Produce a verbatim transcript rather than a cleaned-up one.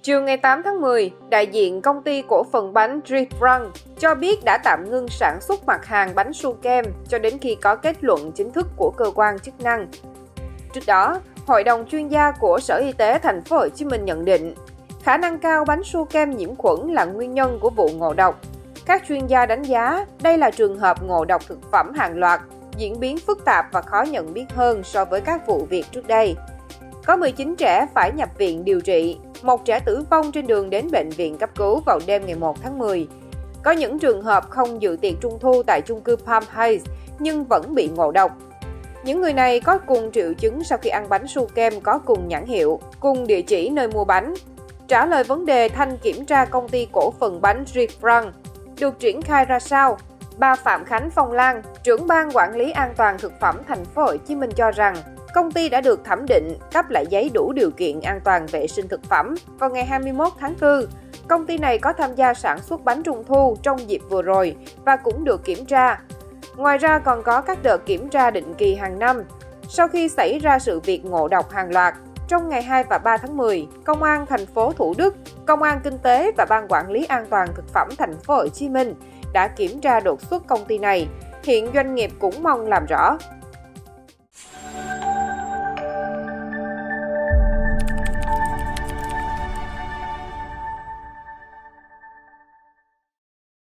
Chiều ngày tám tháng mười, đại diện công ty cổ phần bánh Drifrun cho biết đã tạm ngưng sản xuất mặt hàng bánh su kem cho đến khi có kết luận chính thức của cơ quan chức năng. Trước đó, Hội đồng chuyên gia của Sở Y tế Thành phố Hồ Chí Minh nhận định khả năng cao bánh su kem nhiễm khuẩn là nguyên nhân của vụ ngộ độc. Các chuyên gia đánh giá đây là trường hợp ngộ độc thực phẩm hàng loạt, diễn biến phức tạp và khó nhận biết hơn so với các vụ việc trước đây. Có mười chín trẻ phải nhập viện điều trị, một trẻ tử vong trên đường đến bệnh viện cấp cứu vào đêm ngày một tháng mười. Có những trường hợp không dự tiệc trung thu tại chung cư Palm Heights nhưng vẫn bị ngộ độc. Những người này có cùng triệu chứng sau khi ăn bánh su kem có cùng nhãn hiệu, cùng địa chỉ nơi mua bánh. Trả lời vấn đề thanh kiểm tra công ty cổ phần bánh Drifrun được triển khai ra sao, bà Phạm Khánh Phong Lan, trưởng ban quản lý an toàn thực phẩm Thành phố Hồ Chí Minh cho rằng công ty đã được thẩm định cấp lại giấy đủ điều kiện an toàn vệ sinh thực phẩm vào ngày hai mươi mốt tháng tư. Công ty này có tham gia sản xuất bánh trung thu trong dịp vừa rồi và cũng được kiểm tra. Ngoài ra còn có các đợt kiểm tra định kỳ hàng năm. Sau khi xảy ra sự việc ngộ độc hàng loạt, trong ngày hai và ba tháng mười, Công an thành phố Thủ Đức, Công an Kinh tế và Ban Quản lý An toàn thực phẩm Thành phố Hồ Chí Minh đã kiểm tra đột xuất công ty này. Hiện doanh nghiệp cũng mong làm rõ.